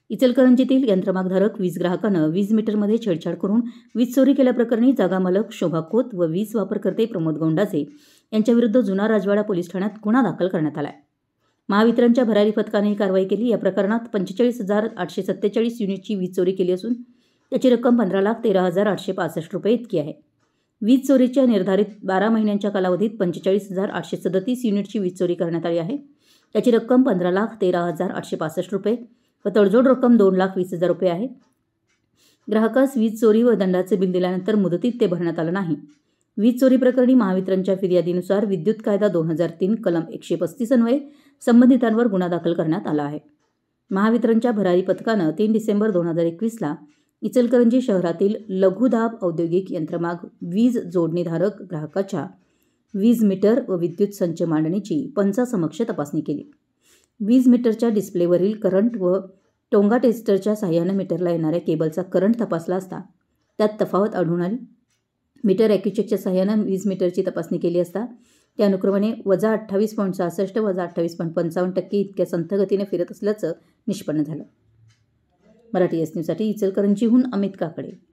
इचलकरंजीतील यंत्रमागधारक वीज ग्राहकानं वीज मीटरमध्ये छेडछाड करून वीज चोरी केल्याप्रकरणी जागा मालक शोभा खोत व वीज वापरकर्ते प्रमोद गोंडाचे यांच्याविरुद्ध जुना राजवाडा पोलीस ठाण्यात गुन्हा दाखल करण्यात आला आहे. महावितरणच्या भरारी पथकाने ही कारवाई केली. या प्रकरणात 45,847 युनिटची वीज चोरी केली असून त्याची रक्कम 15,13,865 रुपये इतकी आहे. वीज चोरीच्या निर्धारित 12 महिन्यांच्या कालावधीत 45,837 युनिटची वीज चोरी करण्यात आली आहे. त्याची रक्कम 15,13,865 रुपये व तडजोड रक्कम 2,20,000 रुपये आहे. ग्राहकास वीज चोरी व दंडाचे बिल दिल्यानंतर मुदतीत ते भरण्यात आलं नाही. वीज चोरी प्रकरणी महावितरणच्या फिर्यादीनुसार विद्युत कायदा 2003 कलम 135 अन्वये संबंधितांवर गुन्हा दाखल करण्यात आला आहे. महावितरणच्या भरारी पथकानं 3 डिसेंबर 2021ला इचलकरंजी शहरातील लघुदाब औद्योगिक यंत्रमाग वीज जोडणीधारक ग्राहकाच्या वीज मीटर व विद्युत संच मांडणीची पंचासमक्ष तपासणी केली. वीज मीटरच्या डिस्प्लेवरील करंट व टोंगा टेस्टरच्या साहाय्याने मीटरला येणाऱ्या केबलचा करंट तपासला असता त्यात तफावत आढळून आली. मीटर ॲक्युचेकच्या साहाय्यानं वीज मीटरची तपासणी केली असता त्या अनुक्रमाने -28.66 व 28.55% इतक्या संथ गतीने फिरत असल्याचं निष्पन्न झालं. मराठी एस न्यूजसाठी इचलकरंजीहून अमित काकडे.